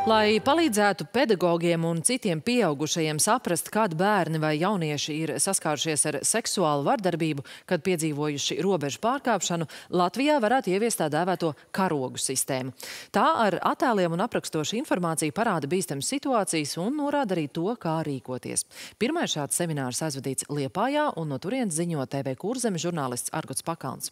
Lai palīdzētu pedagogiem un citiem pieaugušajiem saprast, kad bērni vai jaunieši ir saskārušies ar seksuālu vardarbību, kad piedzīvojuši robežu pārkāpšanu, Latvijā varētu ieviest tā dēvēto karogu sistēmu. Tā ar attēliem un aprakstošu informāciju parāda bīstamas situācijas un norāda arī to, kā rīkoties. Pirmais šāds seminārs aizvadīts Liepājā, un no turienes ziņo TV Kurzeme žurnālists Argots Pakauns.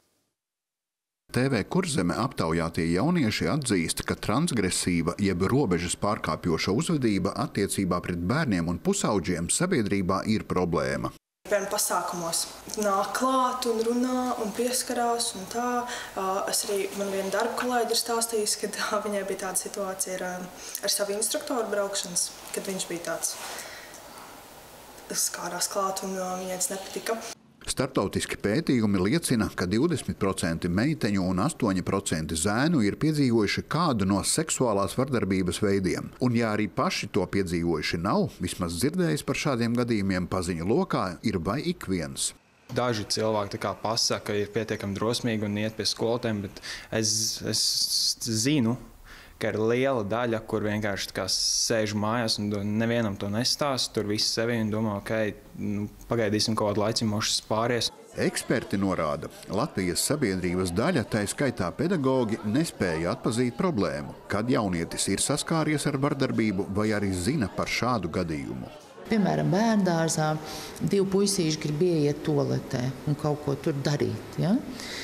TV Kurzeme aptaujātie jaunieši atzīst, ka transgresīva jeb robežas pārkāpjoša uzvedība attiecībā pret bērniem un pusauģiem sabiedrībā ir problēma. Bērnu pasākumos nāk klāt un runā un pieskarās un tā. Man viena darba kolēģi ir stāstījusi, ka viņai bija tāda situācija ar savu instruktoru braukšanas, kad viņš bija tāds skārās klāt un viņai tas nepatika. Starptautiski pētījumi liecina, ka 20% meiteņu un 8% zēnu ir piedzīvojuši kādu no seksuālās vardarbības veidiem. Un ja arī paši to piedzīvojuši nav, vismaz dzirdējis par šādiem gadījumiem paziņu lokā ir vai ik viens. Daži cilvēki pasaka, ka ir pietiekami drosmīgi un iet pie skolotēm, bet es zinu, ka ir liela daļa, kur vienkārši sēž mājās un nevienam to nestāsta. Tur viss sevi un domā, pagaidīsim kaut kādu laiciņu, mošas pāries. Eksperti norāda, Latvijas sabiedrības daļa, tai skaitā pedagogi, nespēja atpazīt problēmu, kad jaunietis ir saskāries ar vardarbību vai arī zina par šādu gadījumu. Piemēram, bērndārzā 2 puisīši grib ieiet toaletē un kaut ko tur darīt. Ja?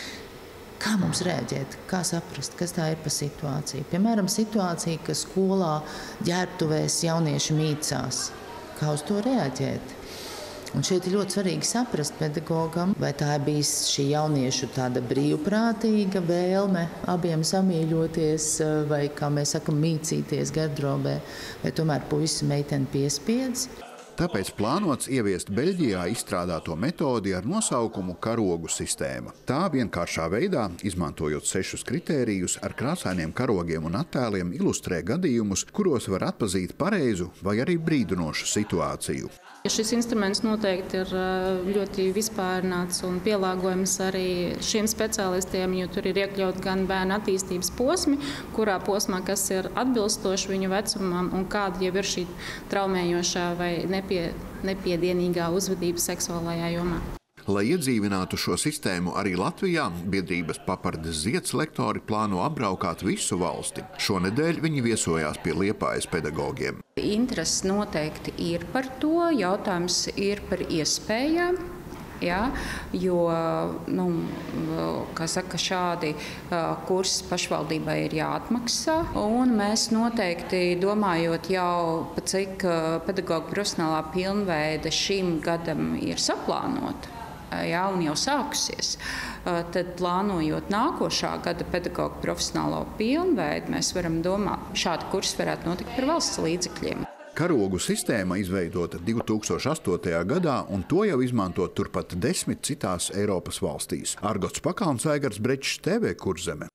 Kā mums rēģēt? Kā saprast, kas tā ir par situāciju? Piemēram, situācija, ka skolā ģērbtuvēs jaunieši mīcās. Kā uz to rēģēt? Un šeit ir ļoti svarīgi saprast pedagogam, vai tā ir bijis šī jauniešu tāda brīvprātīga vēlme abiem samīļoties, vai, kā mēs sakam, mīcīties gardrobē, vai tomēr puisis meiteni piespiedz. Tāpēc plānots ieviest Beļģijā izstrādāto metodi ar nosaukumu karogu sistēma. Tā vienkāršā veidā, izmantojot 6 kritērijus, ar krāsainiem karogiem un attēliem ilustrē gadījumus, kuros var atpazīt pareizu vai arī brīdinošu situāciju. Šis instruments noteikti ir ļoti vispārināts un pielāgojams arī šiem speciālistiem, jo tur ir iekļaut gan bērnu attīstības posmi, kurā posmā, kas ir atbilstoši viņu vecumam un kāda jau ir šī traumējošā vai nepiedienīgā uzvedība seksuālajā jomā. Lai iedzīvinātu šo sistēmu arī Latvijā, biedrības Papardes Zieds lektori plāno apbraukāt visu valsti. Šonedēļ viņi viesojās pie Liepājas pedagogiem. Interesi noteikti ir par to, jautājums ir par iespējām. Ja, jo, kā saka, šādi kursi pašvaldībai ir jāatmaksā. Un mēs noteikti domājot jau, cik pedagoģa profesionālā pilnveide šim gadam ir saplānota. Ja, un jau sākusies, tad plānojot nākošā gada pedagoģa profesionālo pilnveidu, mēs varam domāt, šādi kursi varētu notikt par valsts līdzekļiem. Karogu sistēma izveidota 2008. gadā, un to jau izmanto turpat 10 citās Eiropas valstīs. Argots Pakauns, Aigars Brečs, TV Kurzeme.